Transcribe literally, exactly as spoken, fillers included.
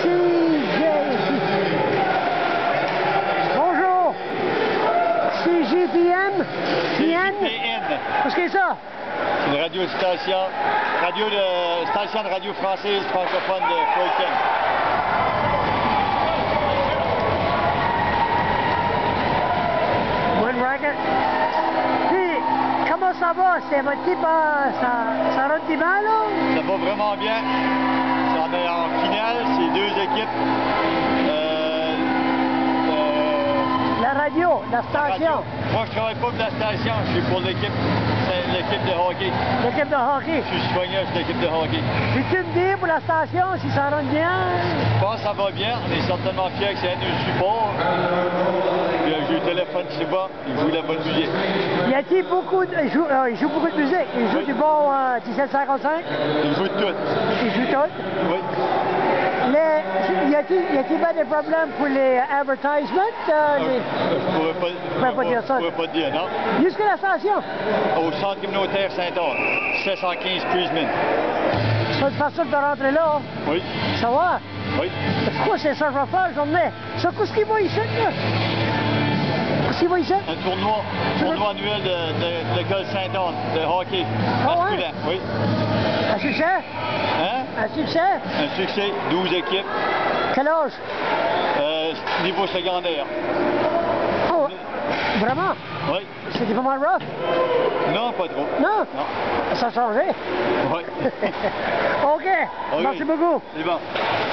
C J. Bonjour. C J P N. C J P N. Qu'est-ce que c'est ça? C'est une radio-station, radio de, station de radio française francophone de Fredericton. One record. Puis, comment ça va? C'est votre type, euh, ça, ça rentre bien, là? Ça va vraiment bien. On est en finale, c'est deux équipes. Euh, euh, La radio, la station. radio. Moi, je travaille pas pour la station, je suis pour l'équipe. C'est l'équipe de hockey. L'équipe de hockey. Je suis soigneur de l'équipe de hockey. Puis tu me dis pour la station si ça rentre bien? Je pense que ça va bien. On est certainement fiers que c'est un de support. J'ai le téléphone ici bas, il joue de la bonne musique. Y a-t-il beaucoup de... Il joue, euh, il joue beaucoup de musique. Il joue du bon euh, dix-sept cinquante-cinq. Il joue de tout. Il joue tout. Oui. Les, y a-t-il y a-t-il pas des problèmes pour les advertisements? Euh, les... Je pourrais pas, je pourrais pas dire ça. Je pourrais pas dire, non. Jusqu'à la station? Au centre communautaire Saint-Anne, sept cent quinze Prisman. C'est une façon de rentrer là. Oui. Ça va? Oui. Pourquoi c'est ça que je vais faire, journée? Ça, qu'est-ce qu'il va ici, là? Qu'est-ce qu'il va ici? Un tournoi, tournoi annuel de, de, de l'école Saint-Anne, de hockey Ah masculin. ouais? Oui. Un succès? Hein? Un succès? Un succès, douze équipes. Quel âge? Euh, niveau secondaire. Oh, vraiment? Oui. C'était pas mal rough? Non, pas trop. Non? Non. Ça a changé? Oui. OK. Okay. Merci beaucoup. C'est bon.